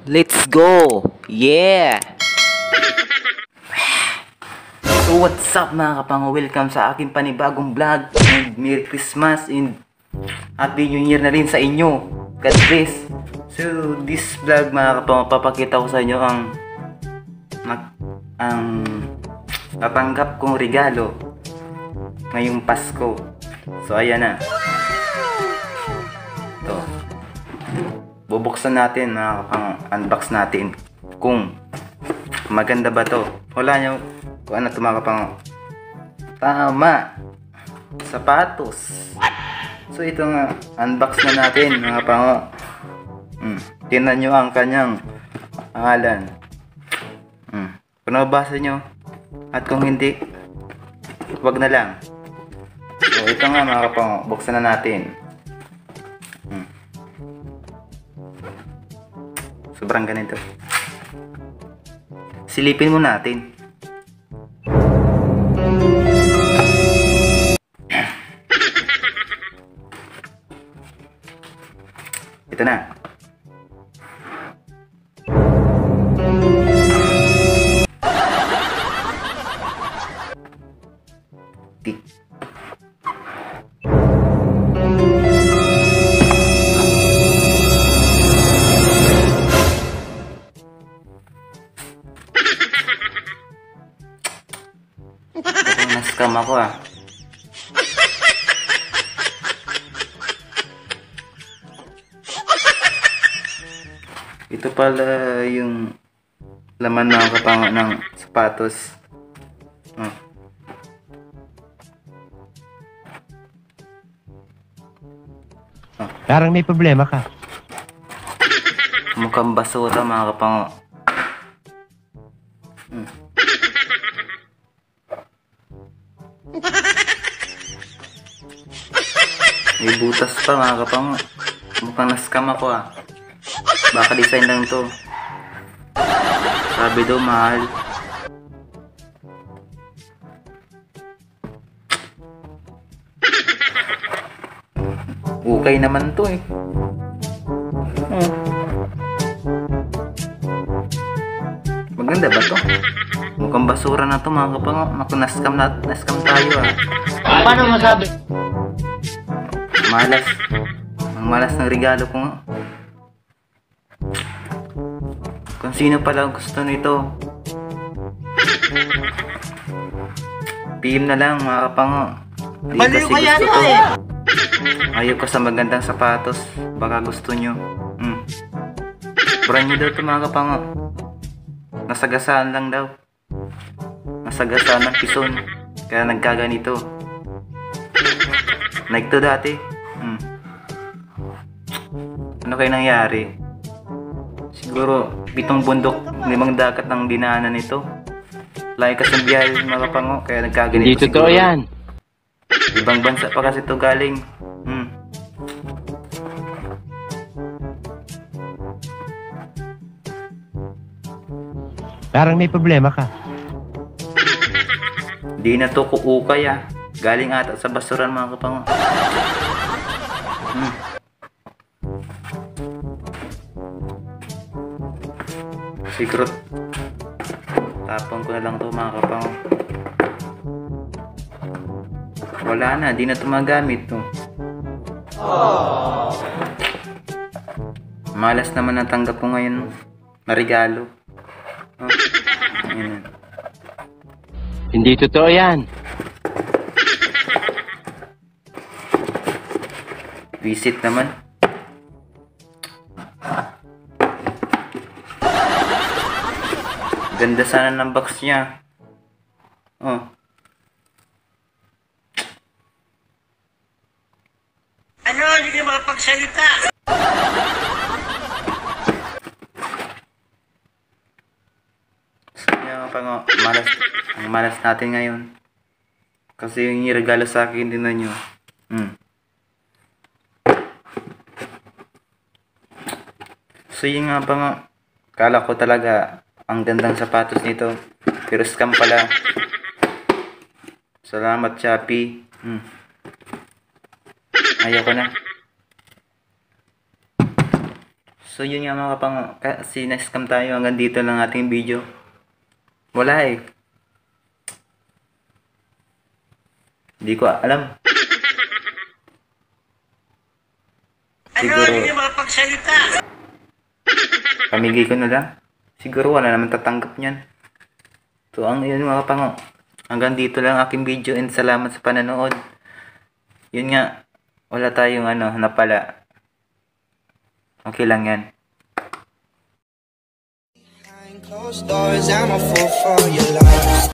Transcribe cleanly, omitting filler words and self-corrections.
Let's go! Yeah! So what's up mga kapango? Welcome sa aking panibagong vlog. And Merry Christmas and Happy New Year na rin sa inyo. God bless. So this vlog mga kapango, papakita ko sa inyo ang natanggap kong regalo ngayong Pasko. So ayan na. Ito. Bubuksan natin mga kapango. Unbox natin kung maganda ba to. Wala nyo kung ano ito mga kapango. Tama! Sapatos! So ito nga, unbox na natin mga kapango. Tingnan nyo ang kanyang pangalan. Kung nabasa nyo at kung hindi, wag na lang. So ito nga mga kapango, buksan na natin. Sobrang ganito. Silipin mo natin. Ito na. Tik. Naskam ako ah. Ito pala yung laman ng kapango ng sapatos. Parang may problema ka. Mukhang basura mga kapango. May butas pa mga kapango. Mukhang naskam ako ah. Baka design lang to. Sabi daw mahal. Okay naman to eh. Maganda ba to? Mukhang basura na to mga kapango. Naskam tayo ah. Paano masabi? Malas. Ang malas ng regalo ko nga. Kung sino pala gusto nito, PM na lang mga kapango. Baliw ka yan eh! Ayaw ko sa magandang sapatos. Baka gusto nyo. Brand new daw ito mga kapango. Nasagasaan lang daw. Nasagasaan ng pison. Kaya nagkaganito. Nagto dati. Ano kayo nangyari? Siguro 7 bundok, 5 dagat ang dinaanan nito. Lagi kasi biyahe mga kapango. Kaya nagkaganito. Hindi totoo yan. Ibang bansa pa kasi ito galing. Parang may problema ka. Di na to kuukay ah. Galing ata sa basuran mga kapango. Siguro tapon ko na lang to mga kapango. Wala na, di na ito magamit to. Malas naman ang tanggap ko ngayon na regalo. Ayan. Hindi totoo yan. Visit naman. Ganda sana ng box niya. Ano? Hindi ka makapagsalita. Kaya pango, ang malas natin ngayon. Kasi yung regalo sa akin din na nyo. So yun nga pango. Kala ko talaga ang gandang sapatos nito. Pero scam pala. Salamat Shopee. Ayoko na. So yun nga mga kapang, kasi na-scam tayo, hanggang dito lang ating video. Wala eh. Hindi ko alam. Ano, Siguro, hindi makapagsalita. pamigay ko na lang. Siguro wala naman tatanggap niyan. So ang yun mga kapang, hanggang dito lang aking video and salamat sa pananood. Yun nga, wala tayong napala. Okay lang yan. Behind closed doors, I'm a fool for your love.